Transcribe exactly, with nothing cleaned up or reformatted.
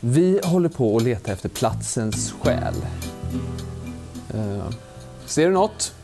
Vi håller på att leta efter platsens själ. Uh, ser du något?